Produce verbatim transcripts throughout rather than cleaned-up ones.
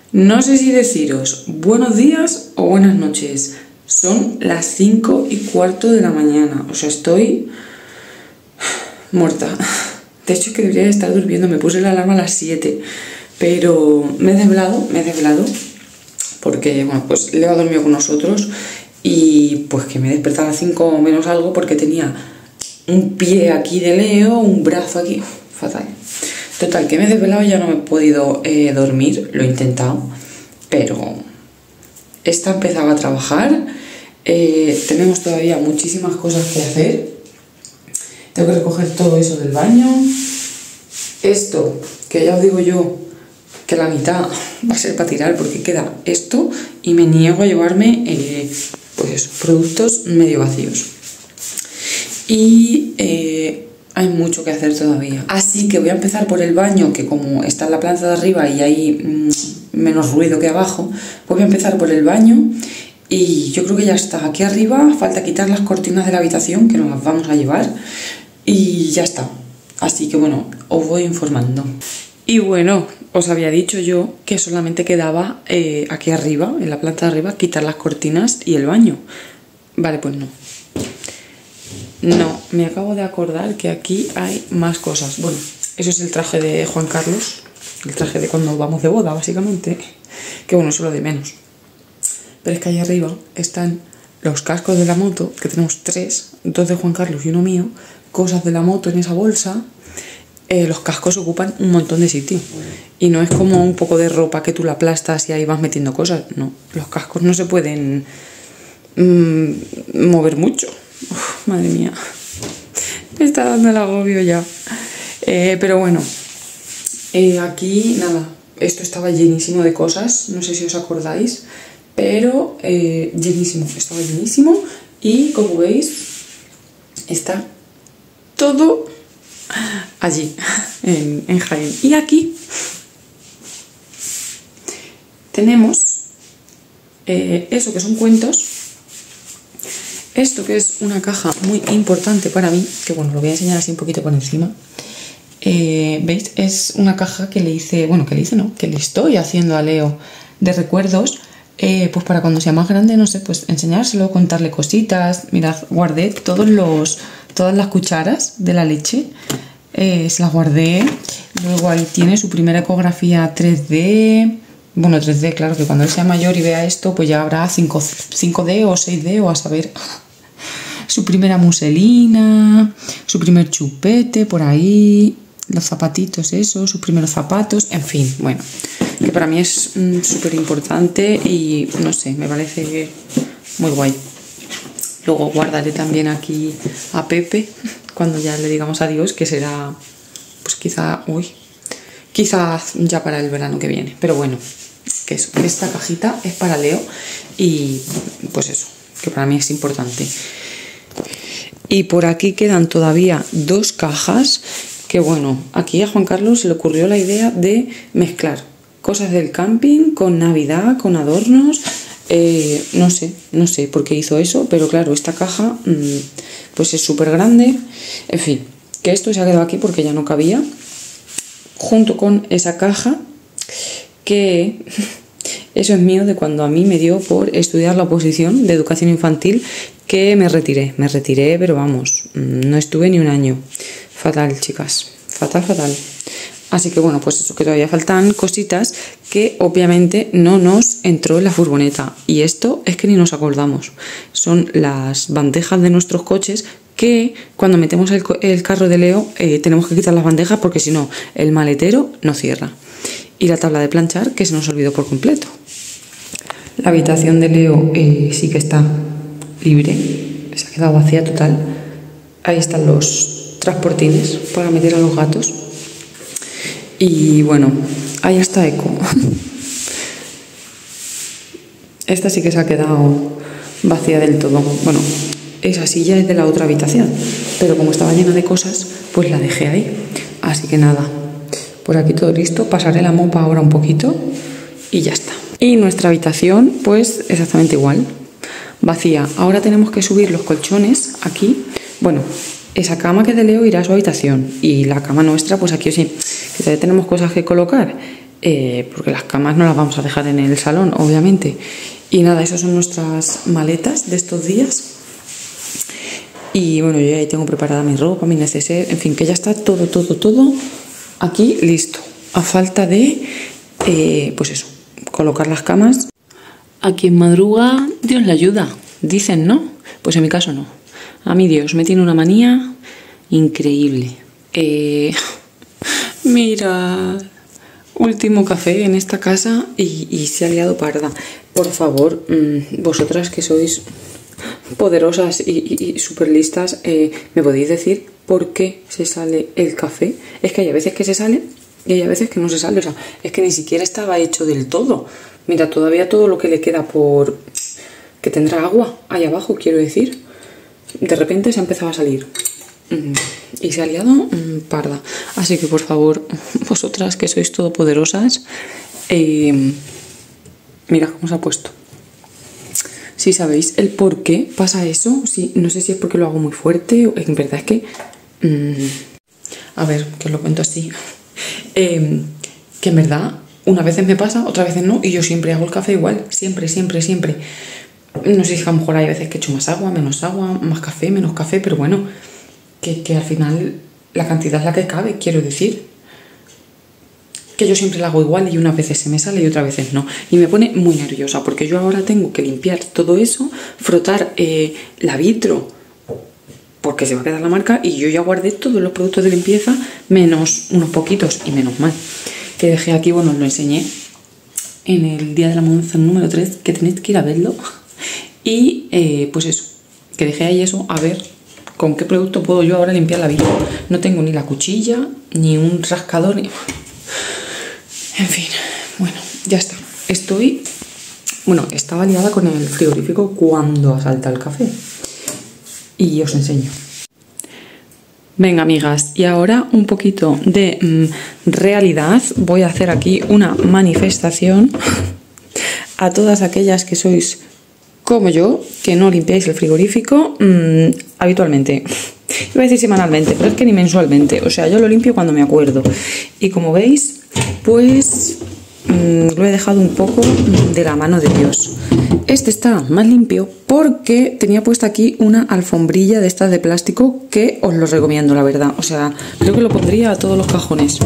No sé si deciros buenos días o buenas noches. Son las cinco y cuarto de la mañana. O sea, estoy muerta. De hecho, es que debería estar durmiendo. Me puse la alarma a las siete. Pero me he desvelado, me he desvelado. Porque, bueno, pues Leo ha dormido con nosotros. Y pues que me he despertado a las cinco menos algo porque tenía un pie aquí de Leo, un brazo aquí. Uf, fatal. Total, que me he desvelado y ya no me he podido eh, dormir. Lo he intentado. Pero esta empezaba a trabajar. Eh, tenemos todavía muchísimas cosas que hacer. Tengo que recoger todo eso del baño. Esto, que ya os digo yo que la mitad va a ser para tirar porque queda esto y me niego a llevarme eh, pues eso, productos medio vacíos. Y eh, hay mucho que hacer todavía. Así que voy a empezar por el baño, que como está en la planta de arriba y hay mmm, menos ruido que abajo, pues voy a empezar por el baño. Y yo creo que ya está. Aquí arriba falta quitar las cortinas de la habitación, que nos las vamos a llevar. Y ya está. Así que bueno, os voy informando. Y bueno, os había dicho yo que solamente quedaba eh, aquí arriba, en la planta de arriba, quitar las cortinas y el baño. Vale, pues no. No, me acabo de acordar que aquí hay más cosas. Bueno, eso es el traje de Juan Carlos. El traje de cuando vamos de boda, básicamente. Que bueno, eso es lo de menos. Pero es que ahí arriba están los cascos de la moto, que tenemos tres, dos de Juan Carlos y uno mío, cosas de la moto en esa bolsa. Eh, los cascos ocupan un montón de sitio. Y no es como un poco de ropa que tú la aplastas y ahí vas metiendo cosas. No, los cascos no se pueden mmm, mover mucho. Uf, madre mía, me está dando el agobio ya. Eh, pero bueno, eh, aquí nada, esto estaba llenísimo de cosas, no sé si os acordáis. Pero eh, llenísimo, estaba llenísimo y como veis está todo allí en, en Jaén. Y aquí tenemos eh, eso que son cuentos, esto que es una caja muy importante para mí, que bueno, lo voy a enseñar así un poquito por encima. Eh, ¿Veis? Es una caja que le hice, bueno, que le hice no, que le estoy haciendo a Leo de recuerdos. Eh, pues para cuando sea más grande, no sé, pues enseñárselo, contarle cositas. Mirad, guardé todos los, todas las cucharas de la leche, eh, se las guardé. Luego ahí tiene su primera ecografía tres D. Bueno, tres D, claro que cuando él sea mayor y vea esto, pues ya habrá cinco D o seis D o a saber. Su primera muselina, su primer chupete por ahí, los zapatitos, eso, sus primeros zapatos, en fin, bueno, que para mí es mm, súper importante y no sé, me parece muy guay. Luego guardaré también aquí a Pepe cuando ya le digamos adiós, que será pues quizá, uy, quizás ya para el verano que viene, pero bueno, que eso, esta cajita es para Leo y pues eso, que para mí es importante. Y por aquí quedan todavía dos cajas que bueno, aquí a Juan Carlos se le ocurrió la idea de mezclar cosas del camping con Navidad, con adornos, eh, no sé, no sé por qué hizo eso, pero claro, esta caja mmm, pues es súper grande, en fin, que esto se ha quedado aquí porque ya no cabía, junto con esa caja que eso es mío de cuando a mí me dio por estudiar la oposición de educación infantil, que me retiré, me retiré, pero vamos, no estuve ni un año. Fatal, chicas, fatal, fatal. Así que bueno, pues eso, que todavía faltan cositas que obviamente no nos entró en la furgoneta. Y esto es que ni nos acordamos. Son las bandejas de nuestros coches que cuando metemos el, el carro de Leo eh, tenemos que quitar las bandejas porque si no el maletero no cierra. Y la tabla de planchar que se nos olvidó por completo. La habitación de Leo eh, sí que está libre, se ha quedado vacía total. Ahí están los transportines para meter a los gatos. Y bueno, ahí está Eco. Esta sí que se ha quedado vacía del todo. Bueno, esa silla es de la otra habitación, pero como estaba llena de cosas, pues la dejé ahí. Así que nada, por aquí todo listo. Pasaré la mopa ahora un poquito y ya está. Y nuestra habitación, pues exactamente igual, vacía. Ahora tenemos que subir los colchones aquí. Bueno, esa cama que de Leo irá a su habitación y la cama nuestra, pues aquí sí, que todavía tenemos cosas que colocar. eh, porque las camas no las vamos a dejar en el salón, obviamente. Y nada, esas son nuestras maletas de estos días. Y bueno, yo ahí tengo preparada mi ropa, mi neceser, en fin, que ya está todo, todo, todo aquí listo. A falta de, eh, pues eso, colocar las camas. A quien madruga, Dios le ayuda, dicen, ¿no? Pues en mi caso no. A mí Dios me tiene una manía increíble. Eh, mira, último café en esta casa y, y se ha liado parda. Por favor, mmm, vosotras que sois poderosas y, y, y súper listas, eh, ¿me podéis decir por qué se sale el café? Es que hay a veces que se sale y hay a veces que no se sale. O sea, es que ni siquiera estaba hecho del todo. Mira, todavía todo lo que le queda por... que tendrá agua ahí abajo, quiero decir. De repente se ha empezado a salir. Y se ha liado mmm, parda. Así que por favor, vosotras que sois todopoderosas, eh, mira cómo se ha puesto. Si sabéis el por qué pasa eso, sí, no sé si es porque lo hago muy fuerte o en verdad es que... Mmm, a ver, que os lo cuento así. Eh, que en verdad, unas veces me pasa, otras veces no, y yo siempre hago el café igual, siempre, siempre, siempre. No sé si a lo mejor hay veces que echo más agua, menos agua, más café, menos café, pero bueno, que, que al final la cantidad es la que cabe, quiero decir. Que yo siempre la hago igual y unas veces se me sale y otras veces no. Y me pone muy nerviosa porque yo ahora tengo que limpiar todo eso, frotar eh, la vitro porque se va a quedar la marca y yo ya guardé todos los productos de limpieza menos unos poquitos y menos mal. Que dejé aquí, bueno, os lo enseñé en el día de la mudanza número tres, que tenéis que ir a verlo. Y eh, pues eso, que dejé ahí eso, a ver con qué producto puedo yo ahora limpiar la vitro. No tengo ni la cuchilla, ni un rascador, ni... En fin, bueno, ya está. Estoy... Bueno, estaba liada con el frigorífico cuando asalta el café. Y os enseño. Venga, amigas, y ahora un poquito de mmm, realidad. Voy a hacer aquí una manifestación a todas aquellas que sois como yo, que no limpiáis el frigorífico mmm, habitualmente. Iba a decir semanalmente, pero es que ni mensualmente. O sea, yo lo limpio cuando me acuerdo. Y como veis, pues mmm, lo he dejado un poco de la mano de Dios. Este está más limpio porque tenía puesta aquí una alfombrilla de estas de plástico que os lo recomiendo, la verdad. O sea, creo que lo pondría a todos los cajones.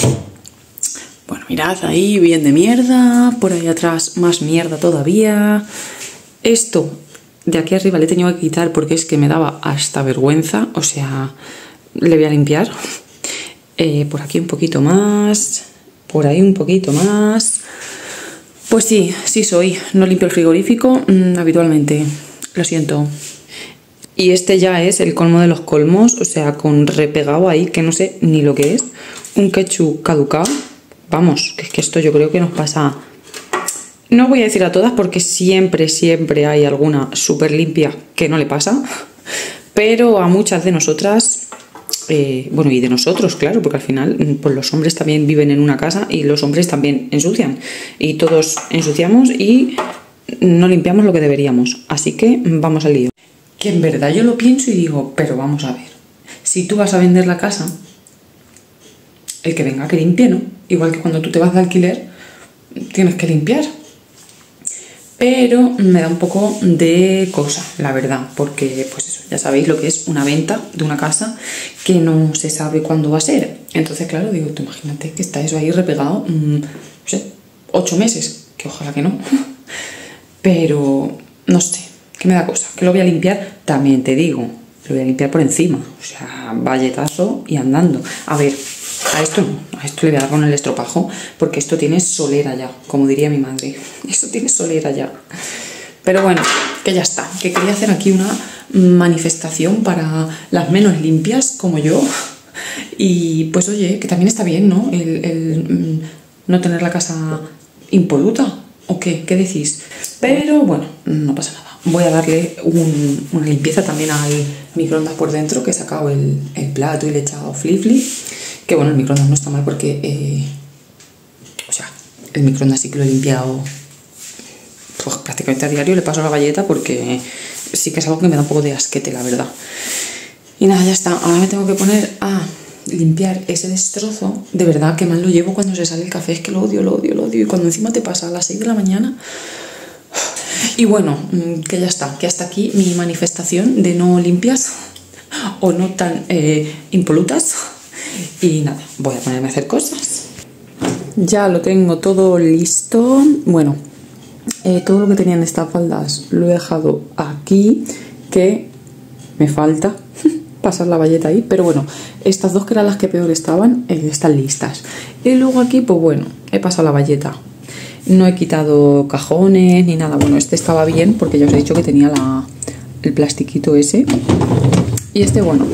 Bueno, mirad ahí, bien de mierda. Por ahí atrás, más mierda todavía. Esto de aquí arriba le he tenido que quitar porque es que me daba hasta vergüenza. O sea, le voy a limpiar. Eh, por aquí un poquito más. Por ahí un poquito más. Pues sí, sí soy. No limpio el frigorífico mmm, habitualmente. Lo siento. Y este ya es el colmo de los colmos. O sea, con repegado ahí, que no sé ni lo que es. Un ketchup caducado. Vamos, que es que esto yo creo que nos pasa... No voy a decir a todas porque siempre, siempre hay alguna súper limpia que no le pasa. Pero a muchas de nosotras... Eh, bueno, y de nosotros, claro, porque al final pues los hombres también viven en una casa y los hombres también ensucian. Y todos ensuciamos y no limpiamos lo que deberíamos. Así que vamos al lío. Que en verdad yo lo pienso y digo, pero vamos a ver. Si tú vas a vender la casa, el que venga que limpie, ¿no? Igual que cuando tú te vas de alquiler, tienes que limpiar. Pero me da un poco de cosa, la verdad, porque pues eso, ya sabéis lo que es una venta de una casa que no se sabe cuándo va a ser. Entonces, claro, digo, tú imagínate que está eso ahí repegado, mmm, no sé, ocho meses, que ojalá que no. Pero, no sé, que me da cosa, que lo voy a limpiar, también te digo, lo voy a limpiar por encima, o sea, valletazo y andando. A ver, a esto no, a esto le voy a dar con el estropajo, porque esto tiene solera ya, como diría mi madre. Esto tiene solera ya. Pero bueno, que ya está. Que quería hacer aquí una manifestación para las menos limpias, como yo. Y pues oye, que también está bien, ¿no? El, el no tener la casa impoluta. ¿O qué? ¿Qué decís? Pero bueno, no pasa nada. Voy a darle un, una limpieza también al microondas por dentro, que he sacado el, el plato y le he echado flip-flip. Que bueno, el microondas no está mal porque, eh, o sea, el microondas sí que lo he limpiado pues, prácticamente a diario. Le paso la galleta porque sí que es algo que me da un poco de asquete, la verdad. Y nada, ya está. Ahora me tengo que poner a limpiar ese destrozo, de verdad que mal lo llevo cuando se sale el café, es que lo odio, lo odio, lo odio. Y cuando encima te pasa a las seis de la mañana... Y bueno, que ya está, que hasta aquí mi manifestación de no limpias o no tan eh, impolutas. Y nada, voy a ponerme a hacer cosas. Ya lo tengo todo listo. Bueno, eh, todo lo que tenía en estas faldas lo he dejado aquí, que me falta pasar la bayeta ahí, pero bueno, estas dos que eran las que peor estaban, eh, están listas. Y luego aquí, pues bueno, he pasado la bayeta. No he quitado cajones ni nada. Bueno, este estaba bien porque ya os he dicho que tenía la, el plastiquito ese. Y este, bueno,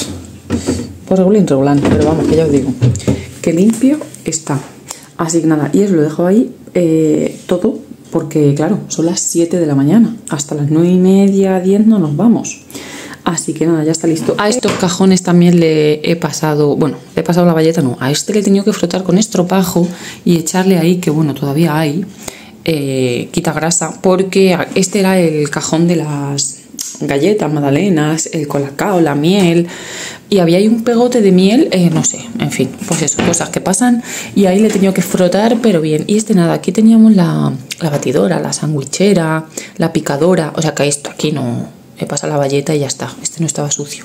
pues regulín, regulán, pero vamos, que ya os digo que limpio está. Así que nada, y os lo dejo ahí eh, todo, porque claro, son las siete de la mañana. Hasta las nueve y media, diez no nos vamos. Así que nada, ya está listo. A estos cajones también le he pasado, bueno, le he pasado la bayeta, no, a este le he tenido que frotar con estropajo y echarle ahí, que bueno, todavía hay, eh, quita grasa, porque este era el cajón de las galletas, magdalenas, el colacao, la miel, y había ahí un pegote de miel, eh, no sé, en fin, pues eso, cosas que pasan, y ahí le he tenido que frotar, pero bien. Y este nada, aquí teníamos la, la batidora, la sandwichera, la picadora, o sea que esto aquí no... He pasado la bayeta y ya está. Este no estaba sucio.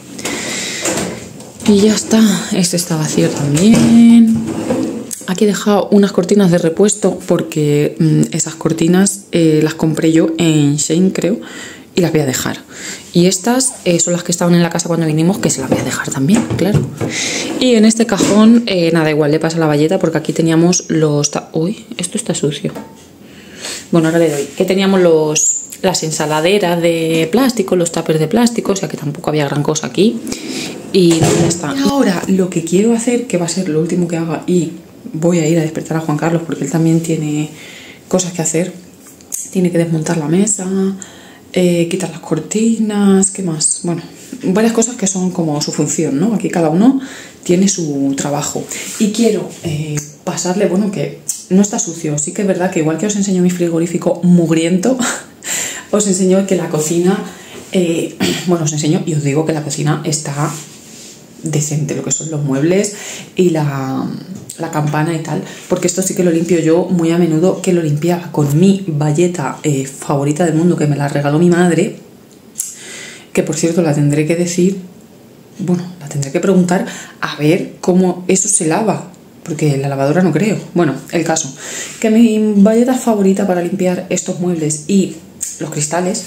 Y ya está. Este está vacío también. Aquí he dejado unas cortinas de repuesto porque mmm, esas cortinas eh, las compré yo en Shein, creo, y las voy a dejar. Y estas eh, son las que estaban en la casa cuando vinimos, que se las voy a dejar también, claro. Y en este cajón, eh, nada, igual le pasa la bayeta porque aquí teníamos los... Uy, esto está sucio. Bueno, ahora le doy. Que teníamos los... las ensaladeras de plástico, los tuppers de plástico, o sea que tampoco había gran cosa aquí. Y ya está. Ahora lo que quiero hacer, que va a ser lo último que haga, y voy a ir a despertar a Juan Carlos porque él también tiene cosas que hacer. Tiene que desmontar la mesa, eh, quitar las cortinas, ¿qué más? Bueno, varias cosas que son como su función, ¿no? Aquí cada uno tiene su trabajo. Y quiero eh, pasarle, bueno, que no está sucio. Sí que es verdad que igual que os enseño mi frigorífico mugriento, os enseño que la cocina, eh, bueno, os enseño y os digo que la cocina está decente, lo que son los muebles y la, la campana y tal, porque esto sí que lo limpio yo muy a menudo, que lo limpiaba con mi bayeta eh, favorita del mundo, que me la regaló mi madre, que por cierto la tendré que decir, bueno, la tendré que preguntar a ver cómo eso se lava, porque en la lavadora no creo. Bueno, el caso, que mi bayeta favorita para limpiar estos muebles y los cristales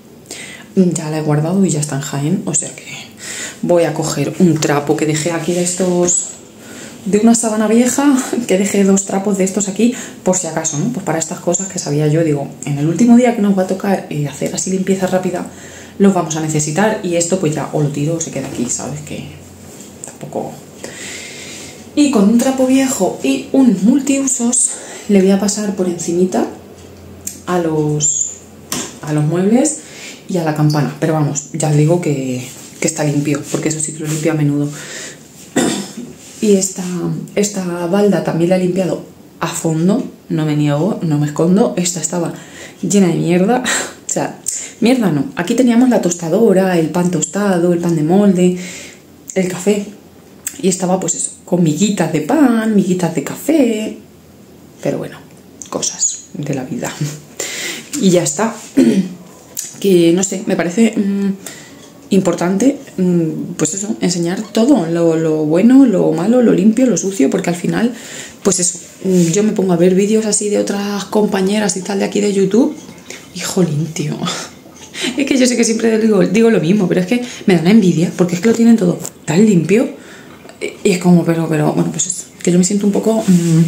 ya la he guardado y ya está en Jaén, o sea que voy a coger un trapo que dejé aquí de estos, de una sábana vieja, que dejé dos trapos de estos aquí por si acaso, ¿no? Pues para estas cosas que sabía yo, digo, en el último día que nos va a tocar eh, hacer así limpieza rápida, los vamos a necesitar, y esto pues ya o lo tiro o se queda aquí, ¿sabes? Que tampoco... Y con un trapo viejo y un multiusos le voy a pasar por encimita a los, a los muebles y a la campana. Pero vamos, ya os digo que, que está limpio, porque eso sí que lo limpio a menudo. Y esta, esta balda también la he limpiado a fondo, no me niego, no me escondo. Esta estaba llena de mierda. O sea, mierda no. Aquí teníamos la tostadora, el pan tostado, el pan de molde, el café. Y estaba pues eso, con miguitas de pan, miguitas de café. Pero bueno, cosas de la vida. Y ya está. Que no sé, me parece mmm, importante, mmm, pues eso, enseñar todo, lo, lo bueno, lo malo, lo limpio, lo sucio, porque al final, pues eso, yo me pongo a ver vídeos así de otras compañeras y tal de aquí de YouTube, y jolín, tío. Es que yo sé que siempre digo, digo lo mismo, pero es que me da una envidia, porque es que lo tienen todo tan limpio, y es como, pero, pero, bueno, pues eso, que yo me siento un poco mmm,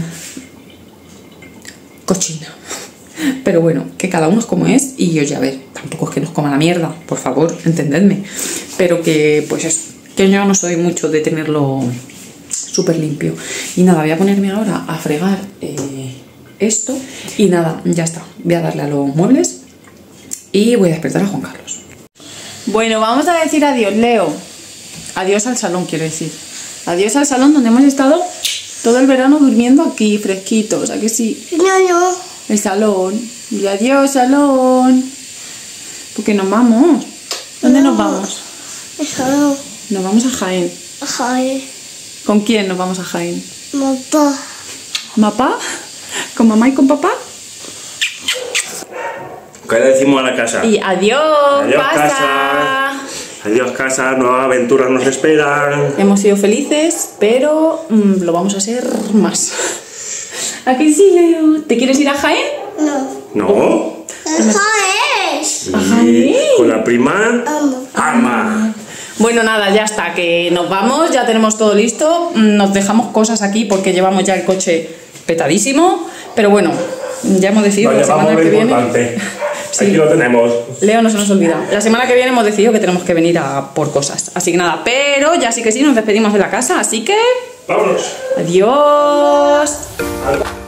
cochina. Pero bueno, que cada uno es como es, y yo ya ver, tampoco es que nos coma la mierda, por favor, entendedme. Pero que, pues eso, que yo no soy mucho de tenerlo súper limpio. Y nada, voy a ponerme ahora a fregar eh, esto, y nada, ya está. Voy a darle a los muebles y voy a despertar a Juan Carlos. Bueno, vamos a decir adiós, Leo. Adiós al salón, quiero decir. Adiós al salón donde hemos estado todo el verano durmiendo aquí, fresquitos, ¿a que sí? No, El salón. Y adiós, salón. Porque nos vamos. ¿Dónde no. nos vamos? El salón. Nos vamos a Jaén. Jaén. ¿Con quién nos vamos a Jaén? Papá. ¿Papá? ¿Con mamá y con papá? ¿Qué le decimos a la casa? Y adiós, Adiós, casa. casa. Adiós, casa. Nuevas aventuras nos esperan. Hemos sido felices, pero mm, lo vamos a ser más. ¿A qué sí, Leo? ¿Te quieres ir a Jaén? No. ¿No? Eso es. Sí, con la prima Alma. Bueno, nada, ya está, que nos vamos, ya tenemos todo listo. Nos dejamos cosas aquí porque llevamos ya el coche petadísimo. Pero bueno, ya hemos decidido que la semana que viene. Sí. Aquí lo tenemos. Leo, no se nos olvida. La semana que viene hemos decidido que tenemos que venir a por cosas. Así que nada, pero ya sí que sí nos despedimos de la casa. Así que. Vámonos. Adiós. Adiós.